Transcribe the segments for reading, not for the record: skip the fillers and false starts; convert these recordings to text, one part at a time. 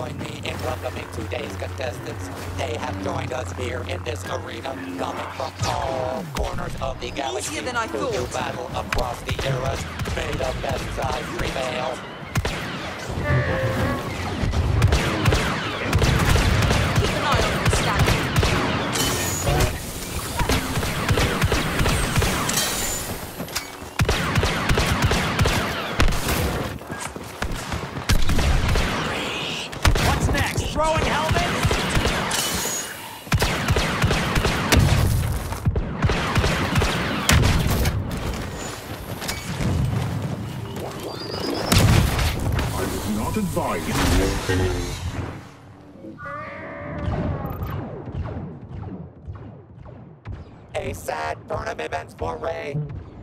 join me in welcoming today's contestants. They have joined us here in this arena, coming from all corners of the galaxy. Easier than I thought. To battle across the eras. May the best side prevail. Keep an eye on them, Stanley. What's next? Throwing helmets? Not advised. A sad tournament events for Ray.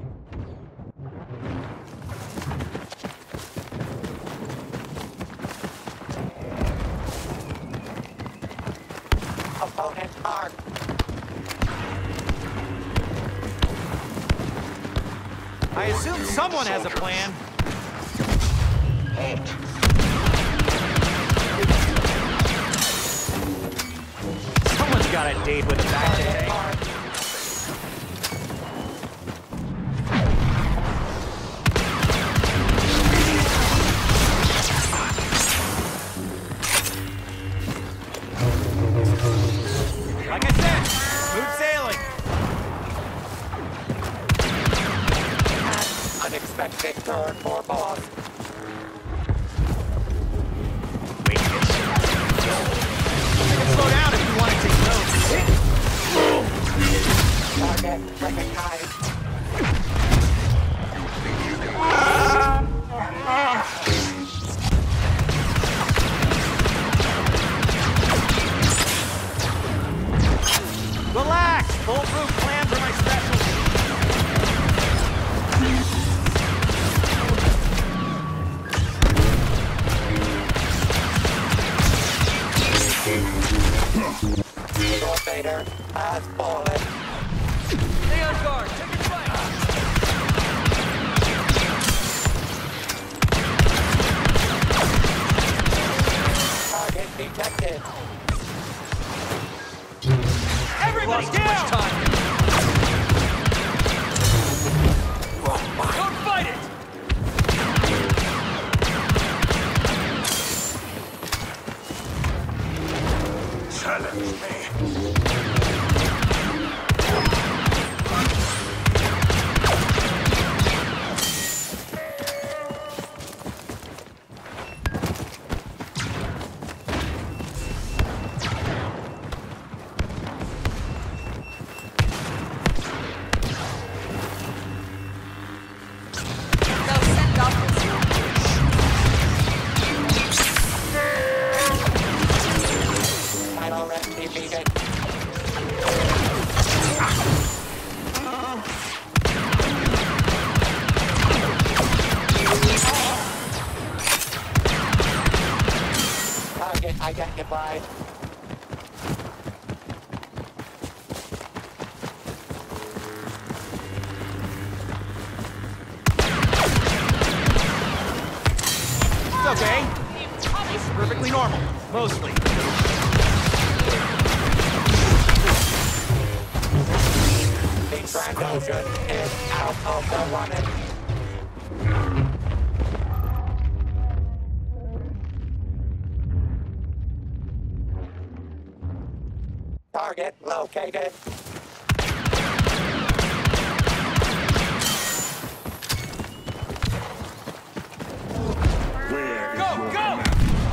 Opponent armed. I assume someone has a plan. Someone's got a date with a back today. Like I said, smooth sailing. Unexpected turn for boss. Slow down if you want to take notes. Target recognized. Relax! Foolproof plans are my specialty. Darth Vader has fallen. Stay on guard. Take your flight. Target detected. Everybody down! Don't fight it! Challenge me. They'll send off Final rep defeated. Target identified. It's okay. It's perfectly normal. Mostly. The Trandoshan is out of the running. Target located. Where is Go, your go! command?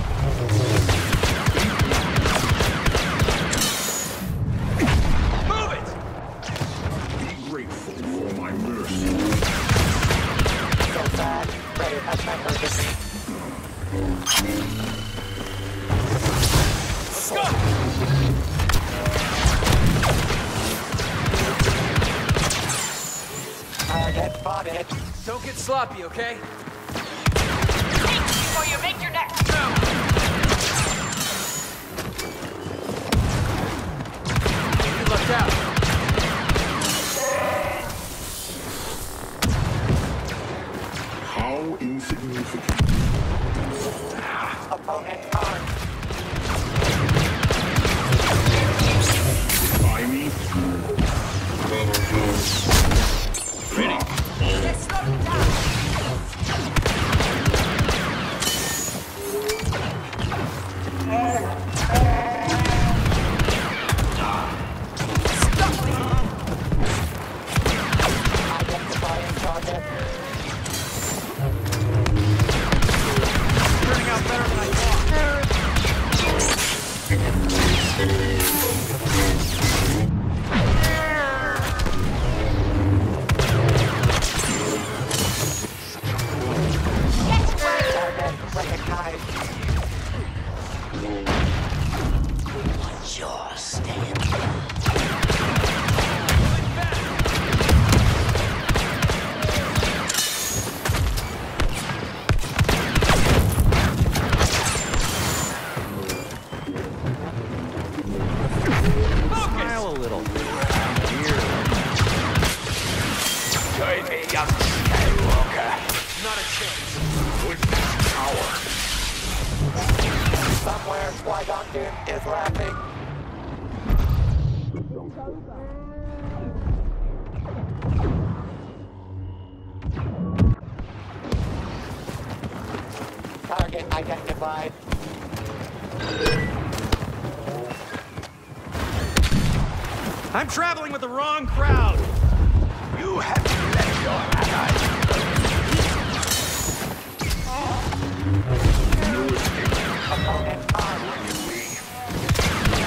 Move it! Be grateful for my mercy. So sad. Ray has met her defeat. Let's go! Target spotted. Don't get sloppy, okay? before you make your next move. You lucked out. How insignificant. Opponent armed. Ready. Let's slow it down. Stop me. Identifying target. Turning out better than I thought. Target recognized. Your stand. Smile a little. Here. Join me, young Skywalker. Not a chance. With this power. Somewhere, Qui-Gon Jinn is laughing. Target identified. I'm traveling with the wrong crowd. You have let your allies. No escape. Opponent armed. When you leave.